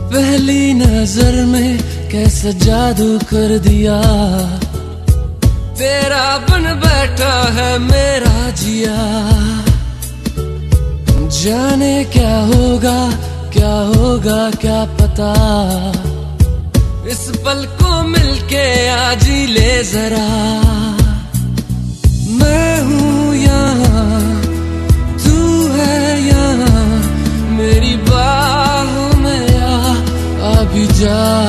पहली नजर में कैसा जादू कर दिया, तेरा बन बैठा है मेरा जिया। जाने क्या होगा क्या पता, इस पल को मिलके आज ही ले जरा। मैं हूँ यहाँ, तू है यहाँ, मेरी बाहों में आ भी जा।